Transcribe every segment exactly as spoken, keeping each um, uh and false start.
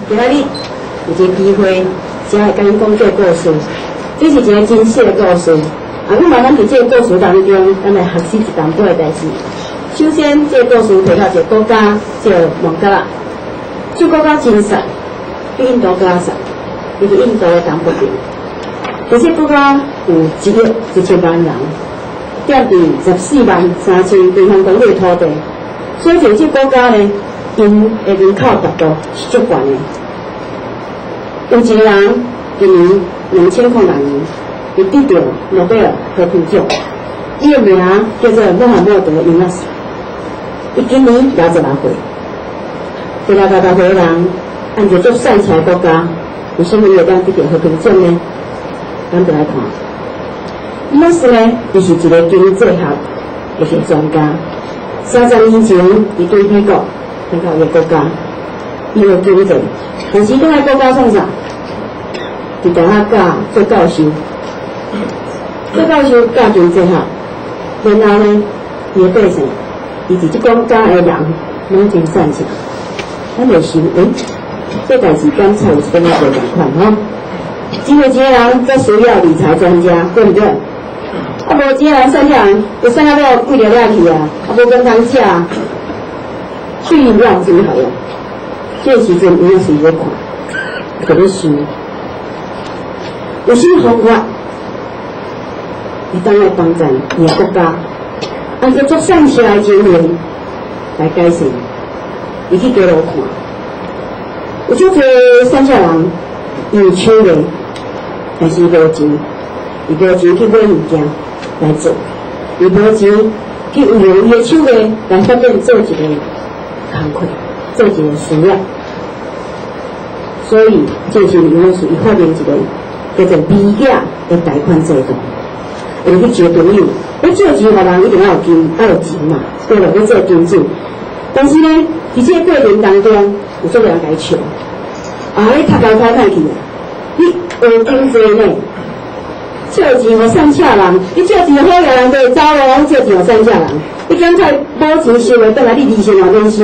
今仔日有一个机会，才会甲恁讲这个故事。这是一个真实的故事。啊，我嘛咱伫这个故事当中，咱来学习一淡薄的代志。首先，这个故事提到一个国家叫孟加拉，这国家真瘦，比印度更瘦，伊伫印度的东北边。而且国家有一亿一千万人，占伫十四万三千平方公里的土地，所以就这国家呢，因的人口密度是足悬的。有一个人今年两千零六年，伊得到诺贝尔和平奖，伊的名叫做穆罕默德·尤纳斯。伊今年六十六岁，这六十六岁的人，按照做善起来国家，为什么会当得到和平奖呢？咱就来看，尤纳斯呢，伊是一个经济学的一个专家。三十年前，伊对美国参考一个国家，伊有经济，但是倒来国家创啥？伫大学教做教授，做教授教经济学，然后呢，伊的百姓，伊伫即国家的人拢真善良。咱就想，诶，这代志敢才有什么不同款吼？只有一个人才需要理财专家，对不对？啊，无一个人善良人，就善到到几条遐去啊，啊，无跟通吃，去乱真好用。这个时阵，伊也是在看，在咧想。有什么方法，伊当来帮助伊个国家，按照做善事来经营，来改善。伊去街路看，有足侪善善人，伊有手艺，但是伊无钱，伊无钱去买物件来做，伊无钱去用伊个手艺来发展做一个工课，做一个事业。所以，这是因为是伊发明一个。叫做微价的贷款制度，会去招朋友。要借钱互人，一定要有金，要有钱嘛，对了，要做经济。但是呢，伫这个过程当中，有做人来笑，啊，你读高考歹去啊，你学经济呢，借钱互善巧人，你借钱好个人就会走咯，借钱互善巧人，你刚才无钱收的，倒来你利息也免收。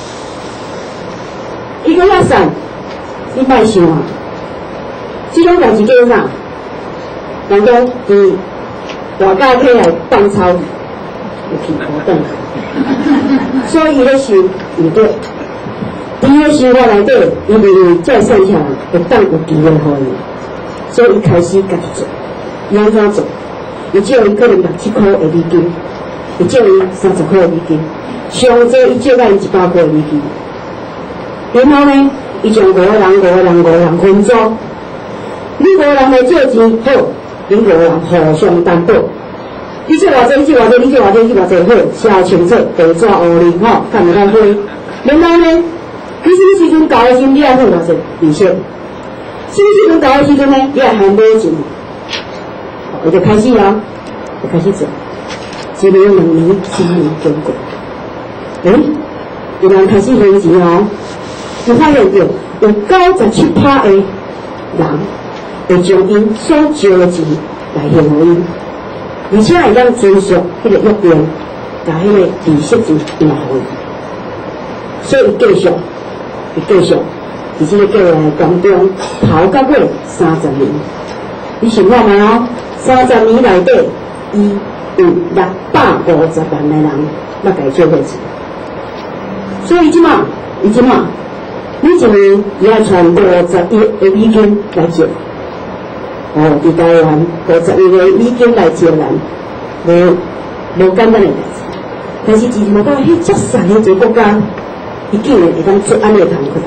伊讲遐善，你莫想啊。这种代志叫啥？人讲伫大家起来放草，有屁股转来，所以伊咧想毋对。伊咧想法内底，伊认为这善巧人会当有机会互伊，所以伊开始家己做。伊安怎做？伊借伊可能六七块的美金，伊借伊三十块的美金，上济伊借甲伊一百块的美金。然后呢，伊将五个人、五个人、五个人分组。你五个人来借钱好，恁五个人互相担保。你借偌济，你借偌济，你借偌济，你借偌济好，写清楚，地纸乌哩吼，干袂到灰。然后呢，你什么时阵交的时，你爱付偌济利息？什么时阵交的时阵呢，你爱还买钱。我就开始了，就开始做。一年、两年、三年经过，诶，有人开始还钱哦，就发现到有九十七趴的人。会将因所借的钱来还互伊，而且会当遵守迄个约定，甲迄个利息钱还互伊。所以伊继续，伊继续，伫即个过来当中跑到尾三十年。你想看觅哦，三十年内底，伊有六百五十万个人捌甲伊借过钱。所以即马，伊即马，每一年伊要传五十亿的美金来借。哦，伫台湾五十亿个美金来借人，无无简单的代志。但是自从到迄遮善的一个国家，伊竟然会当做安尼的工课。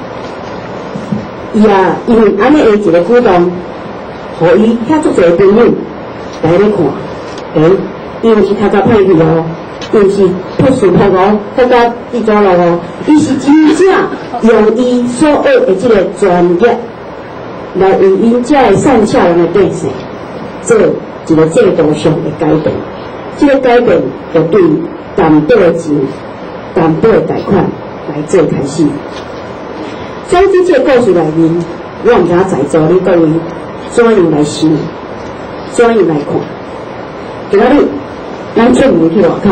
伊啊，因为安尼的一个举动，互伊遐足侪朋友来咧看，诶，伊毋是读甲歹去哦，伊毋是朴素朴哦，读甲地抓路哦，伊是真正用伊所学的即个专业。来为因遮个善巧人的百姓做一个制度上的改变，这个改变就对担保的钱、担保的贷款来做开始。所以这个故事内面，我毋知影在座你各位怎样来想，怎样来看。今仔日咱出门去外口，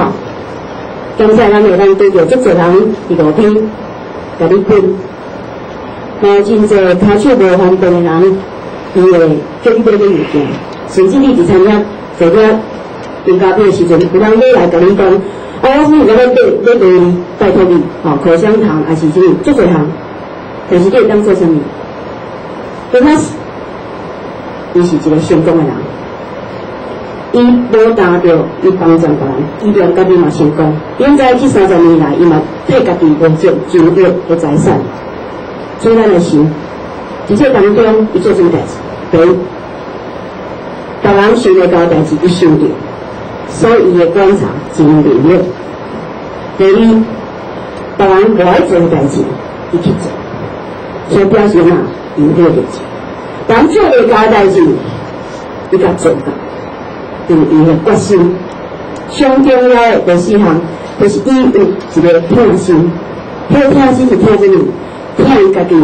刚才咱会咱对着足侪人伫路边甲你分。 嘛真侪骹手无方便的人，伊会叫你买买物件，甚至你伫餐厅坐遐订咖啡的时阵，有人买来甲你讲，啊，我是要买买买你，拜托你，吼，口香糖还是啥物，足侪项，但是你会当做啥物？刚开始，伊是一个成功的人。伊无担着伊帮助别人，伊让家己嘛成功。应该这三十年来，伊嘛替家己完成就业的财产。所以咱来想，伫这当中，伊做什么代志？第一，别人想要交代志，伊想到，所以伊的观察真灵敏。第二，别人无爱做的代志，伊去做，所以表示嘛，伊有力气。人做袂交代志，伊甲做到。就是伊的决心，上重要的第四项，就是伊有一个痛心。迄个痛心是痛什么？痛伊家己，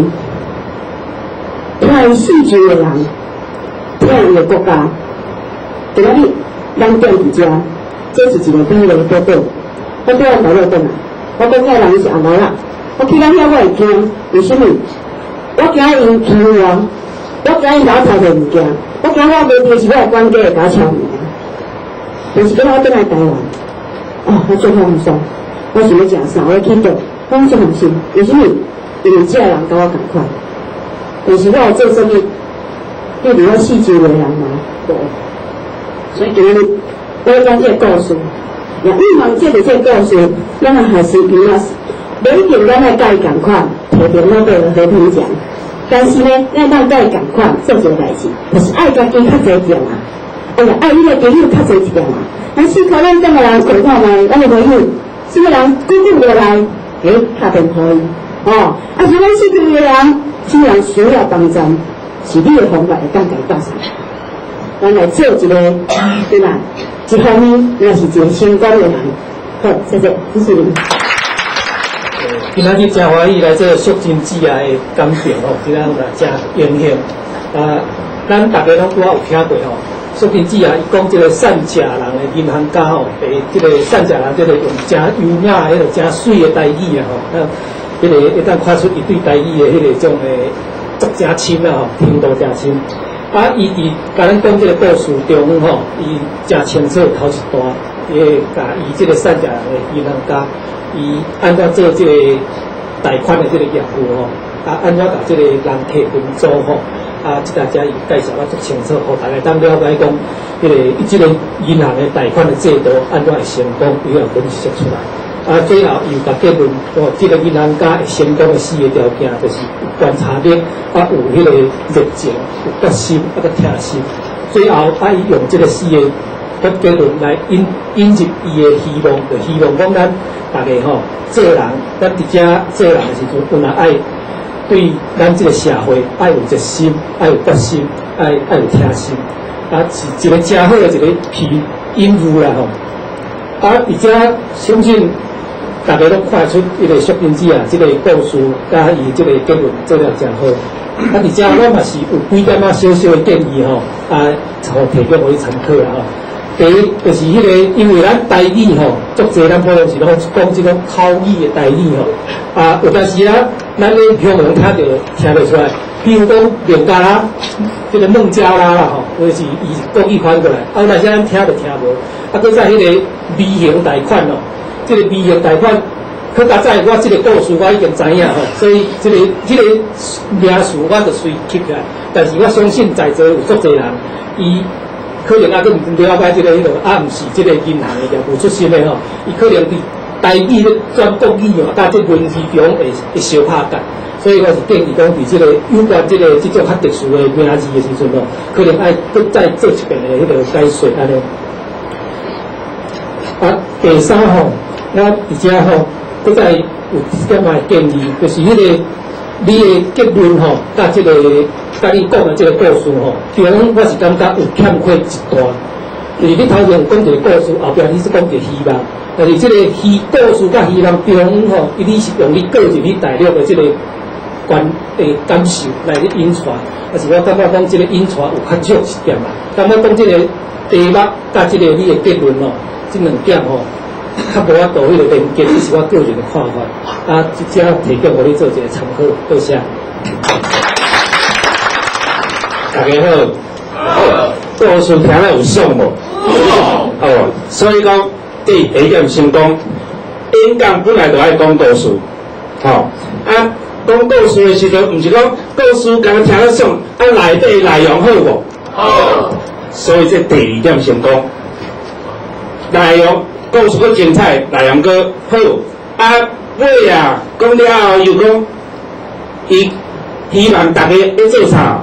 痛伊四周的人，痛伊的国家。今仔日咱踮伫遮，这是一个美丽的报道。我对我台落转来，我讲遐人是阿老啦。我去咱遐我会惊，为什么？我惊因欺负我，我惊因甲我偷摕物件，我惊我无电视，我的管家会甲我敲门。但是今仔我转来台湾，哦，我最放松，我想要食啥，我去倒，我最放心。为什么？因为这人甲我同款，但是我有做生意，对伫我四周的人嘛，无。所以今日我要讲这个故事，也希望借着这个故事，咱也学习平啊，不一定咱要甲伊同款，摕到诺贝尔和平奖。但是呢，咱当甲伊同款做一个代志，就是爱家己较侪点啊。哎呀，爱你的朋友较侪一点啊！咱思考咱怎个人看看卖，咱的朋友，什么人久久无来，诶，打电话伊，哦，啊，是咱四周的人，什么人需要帮助，是你的方法会当甲伊教上。咱来做一个，对吧？一方面，也是一个成功的人。好，谢谢，支持您。 今仔日真欢喜来这淑珍姊仔的感情吼，今仔日真荣幸。啊，咱大家拢拄仔有听过吼。淑珍姊仔伊讲，即个善食人的银行家吼，诶，即个善食人，即个用真优雅、迄个真水的台语啊吼，啊，迄个会当看出伊对台语的迄个种诶足真深啊吼，程度真深。啊，伊伫甲咱讲即个故事中吼，伊真清楚头一段，伊会甲伊即个善食人的银行家，伊按照做即个贷款的即个业务吼，啊，按怎甲即个人客分租吼。啊，即大家伊介绍啊足清楚，互大家当了解讲，迄个伊即个银行的贷款的制度安怎会成功，伊有分析出来。啊，最后伊有甲结论，哦，即个银行家会成功的四个条件，就是有观察力，啊，有迄个热情，有决心，啊，个贴心。最后啊，伊用即个四个个结论来引引入伊的希望，就希望讲咱大家吼做人，咱伫遮做人的时阵，本来爱。对咱这个社会，爱有热心，爱有决心，爱爱有贴心，啊，是一个真好的一个皮引入啦吼。啊，而且相信大家都看出一个淑珍姊啊，这个故事甲伊这个结论做了真好。啊，而且我嘛是有几点啊小小的建议吼，啊，互提供互伊参考啦吼。第一就是迄、那个，因为咱台语吼，足侪咱普通是拢讲即种口语的台语吼，啊，有当时啊，咱咧平常听着听得出来，比如讲孟加拉，即、这个孟加拉啦吼，或者是以国语翻过来，啊，那些咱听就听无，啊，搁在迄个微型贷款哦，即、这个微型贷款，搁较早我即个故事我已经知影吼，所以即、这个即、这个名词我就随记起来，但是我相信在座有足侪人，伊。可能啊，佮唔了解即、这个迄个，啊，唔是即个银行的业务出身的吼，伊可能伫台语咧转国语哦，甲即文字中会会小拍干，所以我是建议讲，伫即个有关即个即种较特殊的名字的时阵哦，可能爱佮再做一遍的迄个解说安尼。啊，第三吼，我伫遮吼，佮再有一点仔建议，就是迄、那个你的结论吼，甲即个。甲你讲的这个故事吼，中我是感觉有欠缺一段，就是你头前有讲一个故事，后边你是讲一个希望，但是这个希故事甲希望中吼，你是用你个人去带入的这个观诶感受来去引传，但是我感觉讲这个引传有较弱一点啦，感觉讲这个题目甲这个你的结论哦，这两点吼，较无法度迄个连接，这是我个人的看法，啊，即只提供互你做一个参考，多谢。 大家好，好，故事听了有爽无？哦，所以讲第一点先讲，演讲本来就爱讲故事，吼、哦，啊，讲故事的时阵，毋是讲故事敢若听了爽，啊内底内容好无？好，所以这第二点先讲，内容故事佫精彩，内容佫好，啊尾啊讲了后又讲，伊希望大家要做啥？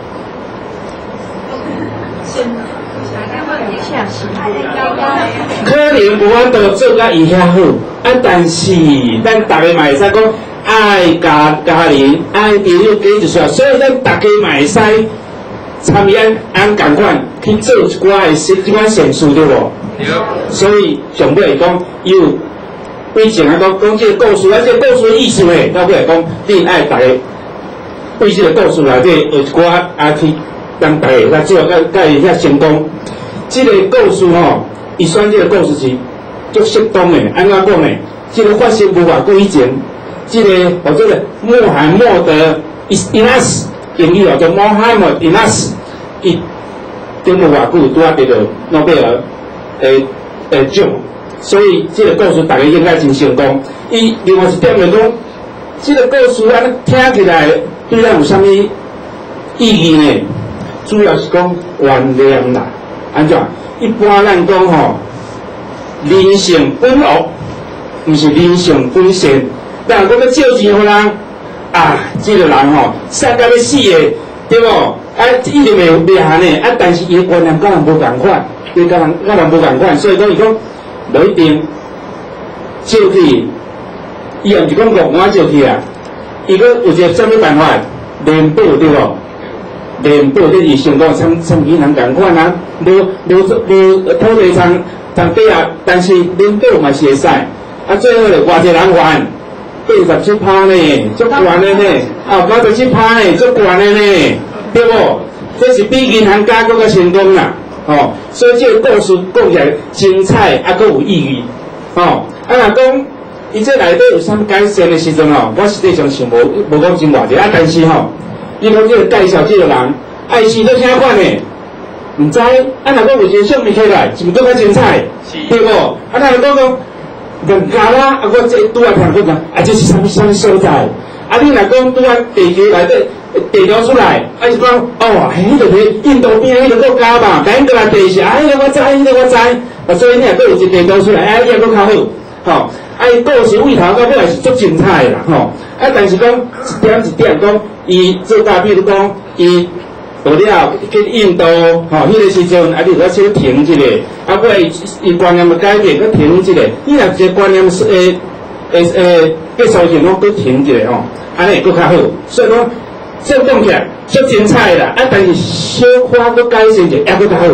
可能无法度做甲伊遐好，啊！但是咱大家嘛会使讲爱家家人、爱朋友加一撮，所以咱大家嘛会使参与按按共款去做一寡诶一一寡善事，对无？对。所以上尾讲，伊有规前啊讲讲这个故事，啊，这个故事的意思咧，到尾来讲，你爱大家对这个故事内底学一寡啊去，让大家来做甲甲伊遐成功。这个故事吼，伊选这个故事是足适当的，安怎讲呢？这个发生无偌久以前，这个或者个穆罕默德伊纳斯，英语叫做 Muhammad Inas， 伊顶无偌久拄啊得到诺贝尔诶诶奖，所以这个故事大家应该真成功。伊另外一点就是讲，这个故事安听起来对咱有啥物意义呢？主要是讲原谅啦。安怎？一般咱讲吼，人性本恶，毋是人性本善。咱若讲要借钱互人，啊，这个人吼，善到要死的，对无？啊，伊就袂袂限的，啊，但是伊观念甲人无共款，伊甲人甲人无共款，所以讲伊讲无一定借去，伊也毋是讲五万借去啊，伊个有一个啥物办法联保对无？联保这是成功，像像银行共款啊，无无无土地上上底啊，但是联保嘛是会使，啊最后咧偌济人还八十七趴呢，足悬的呢，啊九十七趴呢，足悬的呢，对无？这是比银行家更较成功啦，哦，所以这个故事讲起来精彩啊，佫有意义，哦，啊若讲伊这内底有啥改善的时阵哦，我实际上是无无讲真偌济啊，但是吼。你讲这个介绍这个人，爱是做啥款的？唔知，啊，若讲有一个相片起来，是毋更较精彩？对无？啊，若讲讲人家啦，啊，我这拄啊听讲讲，啊，这是啥物啥物所在？啊，你若讲拄啊地球内底地图出来，啊，是讲哦，迄个是印度边迄个国家嘛，咱过来地下，啊，迄个我知，迄个我知，啊，所以你若讲有一地图出来，啊，伊也佫较好，吼。啊，伊故事尾头到尾是足精彩的啦，吼！啊，但是讲一点一点讲，伊做到比如讲，伊到了去印度，吼，迄个时阵，啊，你要先停一下，啊，尾伊伊观念要改变，佮停一下。你若一个观念是诶诶诶结束前，讲佮停一下，吼，安尼会佮较好。所以讲，这讲起来足精彩啦，啊，但是小可佮改善者，也佮较好。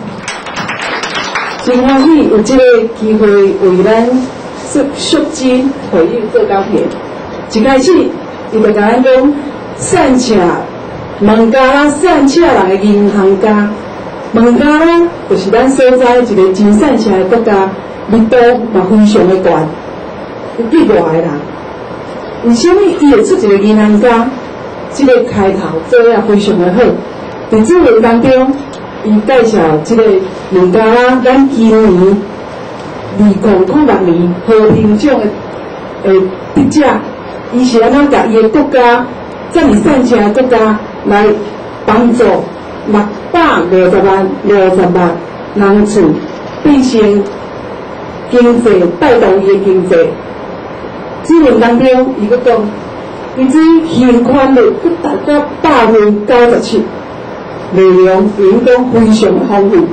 真欢喜有这个机会为咱。是赎金回应做高片，一开始伊就甲咱讲，善车孟加拉善车人的银行家，孟加拉就是咱所在一个真善车的国家，密度嘛非常的悬，有几外个人。为什么伊会出一个银行家？这个开头做得非常的好。在这文当中，伊介绍这个孟加拉，咱今年。二零零六年和平奖的诶得者，伊是安怎甲伊的国家，这么善车的国家来帮助六百五十万、六十万人厝变成经济，带动伊的经济。资文当中，伊佫讲，伊这现款率佫达到百分之九十七，内容员工非常丰富。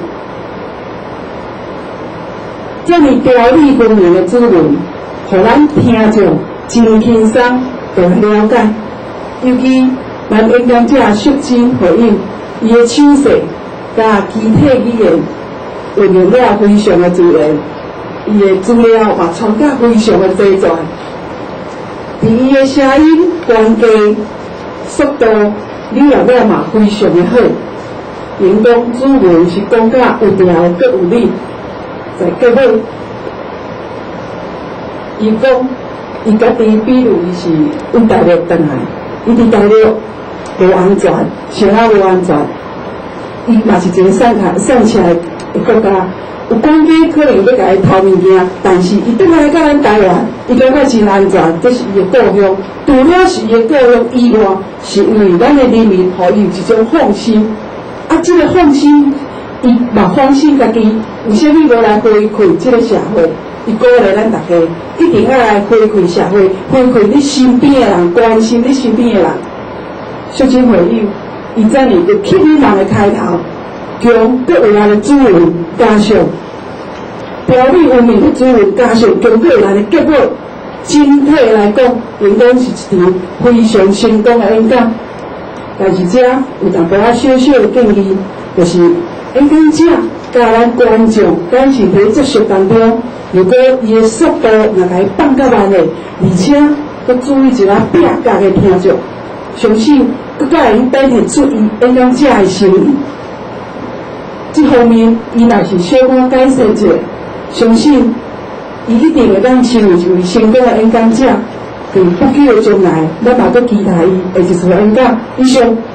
这么条理分明的资文，互咱听众真轻松就了解。尤其咱演讲者述真回应，伊的手势甲肢体语言运用了非常的自然，伊的资料嘛传甲非常的齐全。伫伊的声音、关键、速度、语言了嘛非常的好。员工主文是讲甲有条佫有理。在结尾，伊讲，伊家己比如伊是阮大陆转来， 伊伫大陆无安全，上啊无安全，伊嘛是一个散开散起来的国家。有讲机可能要甲伊偷物件，但是伊倒来到咱台湾，伊感觉真安全，这是伊的故乡。除了是伊的故乡以外，是因为咱的人民互伊有一种放心。啊，这个放心，伊嘛放心家己，有啥物无来回馈这个社会，伊鼓励咱大家一定要来回馈社会，回馈你身边的人，关心你身边的人。小金回应，伊在你个吸引人的开头。将各有咱的资源加上，标准文明的资源加上，将各有咱的结果，整体来讲，应该是一场非常成功的演讲。但是这有淡薄仔小小的建议，就是演讲者甲咱观众，咱是伫接触当中，如果伊的速度若甲伊放较慢的，而且佮注意一下壁角的听众，相信佮甲会表现出伊演讲者的心意。这方面，伊若是小可改善一下，相信伊一定会当成为一位成功的演讲者。在不久的将来，咱嘛阁期待伊会一次演讲。以上。